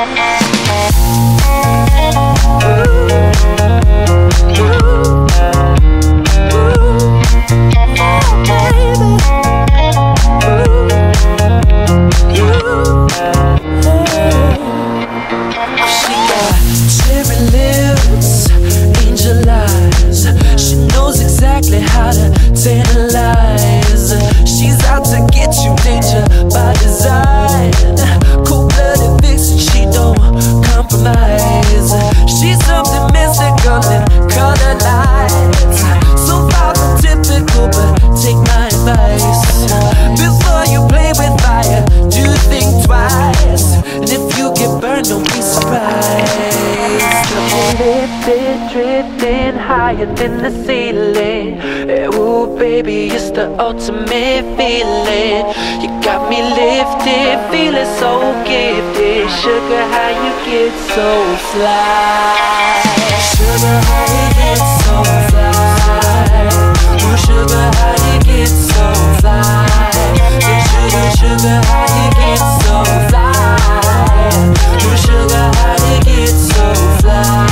Tantalize. She's out to get you, danger by design. Cold-blooded vixen, she don't compromise. She's something mystical in color lights. So far from typical, but take my advice. Before you play with fire, do think twice. And if you get burned, don't be surprised. Lifted, drifting higher than the ceiling. Ooh, baby, it's the ultimate feeling. You got me lifted, feeling so gifted. Sugar, how you get so fly? Sugar, how you get so fly? Ooh, sugar, how you get so fly? Sugar, sugar, how you get so fly? Ooh, sugar, how you get so fly?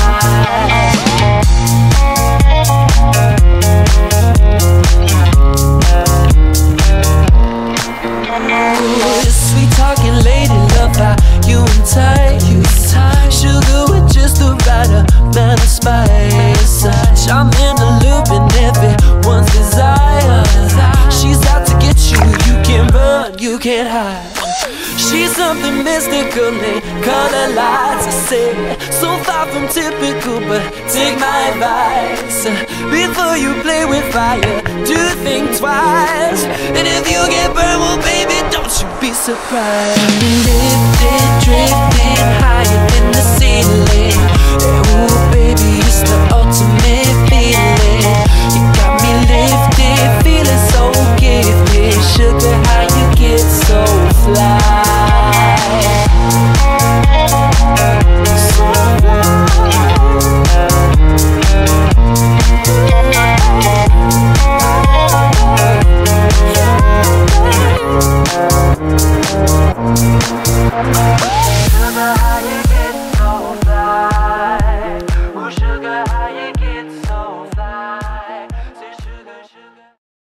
Sweet talking lady, love how you entice. Sugar with just the right amount of spice. Charming, allure, everyone's desire. She's out to get you, you can't run, you can't hide. She's something mystical in color lights. I say, so far from typical, but take my advice. Before you play with fire, do think twice. And if you get burned, well baby, don't you be surprised. Lifted, drifting higher than the ceiling.